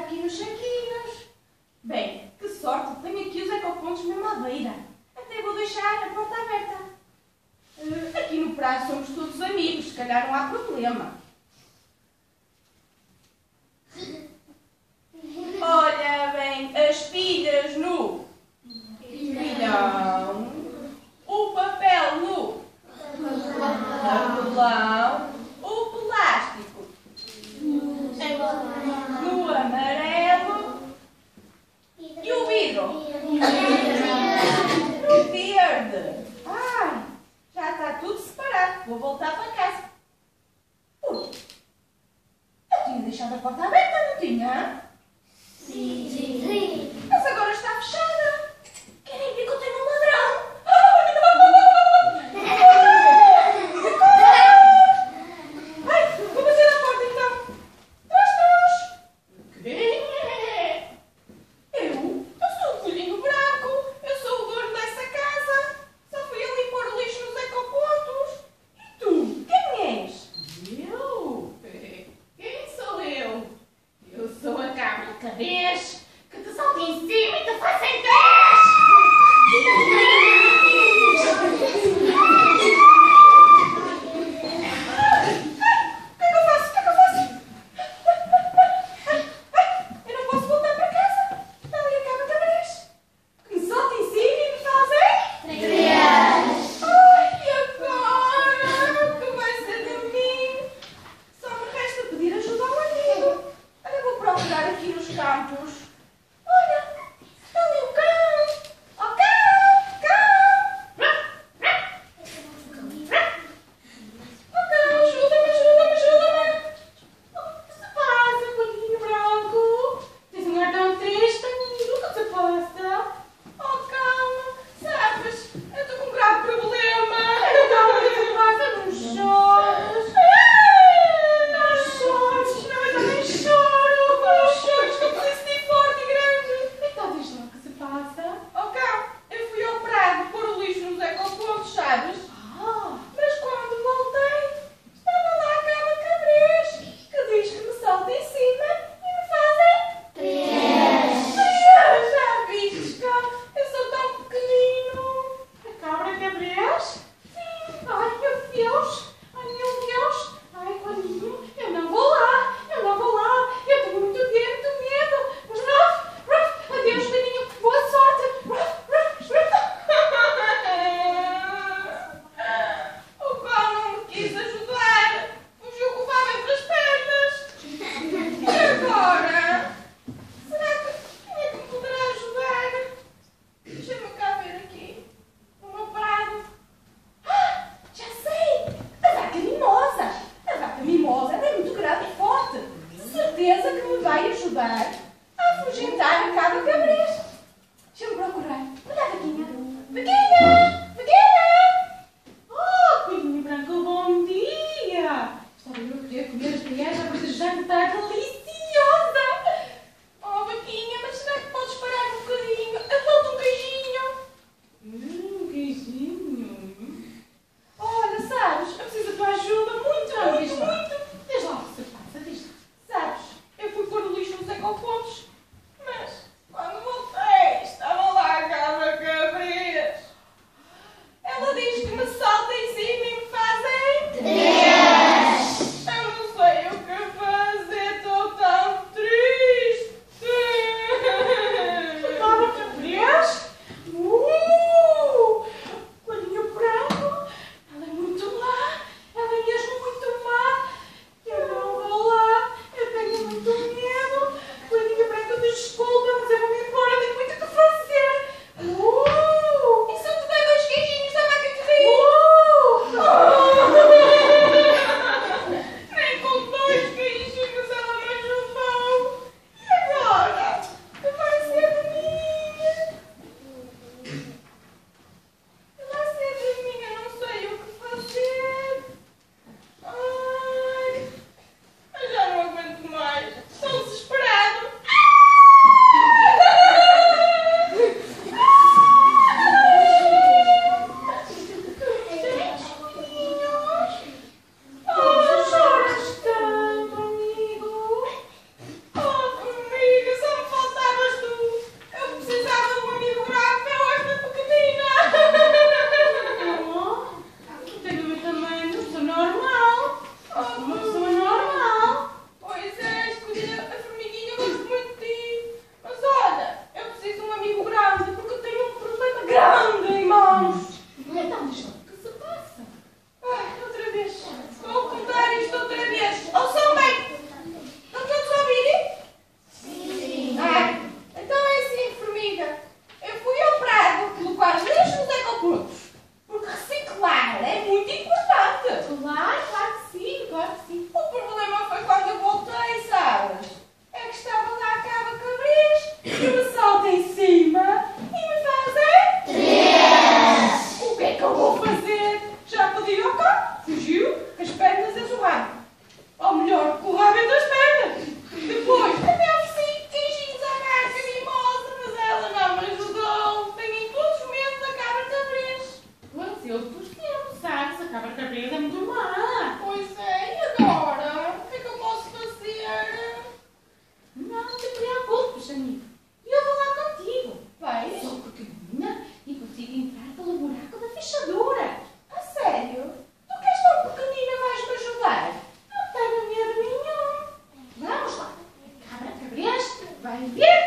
aqui nos saquinhos. Bem, que sorte, tenho aqui os ecopontos mesmo à beira. Até vou deixar a porta aberta. Aqui no prazo somos todos amigos, se calhar não há problema. Olha bem, as pilhas no pilhão, o papel no papelão, o plástico no amarelo e o vidro no verde. Ai, já está tudo separado. Vou voltar para casa. Ui, eu tinha deixado a porta aberta, não tinha? Sim. Mas agora está fechada. Querem ver que eu tenho um ladrão? Ai, vou bater na porta então. Trás. Quem é? Eu sou o Coelhinho Branco. Eu sou o dono dessa casa. Só fui ali pôr o lixo nos ecopontos. E tu? Quem és? Eu? Quem sou eu? Eu sou a cabra de cadês que te salta em cima e te faz em 10! Eu não posso voltar para casa. Está ali a cabra cabrês. Que me salta em cima e me fazem... 3. Ai, e agora? O que vai ser de mim? Só me resta pedir ajuda ao amigo. Olha, vou procurar aqui nos campos. Olha, está ali o cão. Oh, cão! Cão! Oh, cão, ajuda-me. O que se passa, Coelhinho Branco? Tens um ar tão triste, amigo. O que se passa? Oh, cão, sabes, eu estou com um grave problema. Então, o que se passa? Não chores. Não chores. Não, eu também choro. Não chores, que eu preciso de ir forte e grande. Então, diz lá o que se passa. Oh, cão, eu fui ao prado pôr o lixo nos ecopontos, sabes? Mas quando voltei, estava lá a cabra cabrês, que diz que me salta em cima e me fazem... 3. Já vistes, cão? Eu sou tão pequenino. A cabra cabrês? Ai, meu Deus! Ai, meu Deus! Ai, Coelhinho, eu não vou lá! Eu não vou lá! Eu tenho muito medo! Mas Ruff! Adeus, Coelhinho! Boa sorte! Ruff! O cão não me quis ajudar. Fugiu com o rabo entre as pernas. E agora? Será que quem é que me poderá ajudar? Deixa-me cá ver aqui. O meu prado. Ah, já sei! A vaca mimosa! A vaca mimosa é muito grande e forte. Certeza que me vai ajudar a afugentar a cabra cabrês. Deixa-me procurar. Olha a vaquinha. Vaquinha! Vaquinha! Oh, Coelhinho Branco, bom dia! Estava eu a querer comer as colheres a janta está deliciosa! Oh, vaquinha, mas será que podes parar um bocadinho? Eu dou-te um queijinho. Queijinho! Olha, sabes, eu preciso da tua ajuda muito, Diz muito, lá. muito. Diz lá o que se passa, diz lá. Sabes, eu fui pôr o lixo nos ecopontos, mas quando voltei, estava lá a cabra cabrês. amigo. E eu vou lá contigo. Vais? Sou pequenina e consigo entrar pelo buraco da fechadura. A sério? Tu que és tão pequenina, vais-me ajudar? Não tenho medo nenhum. Vamos lá. Cabra, cabreste, vai ver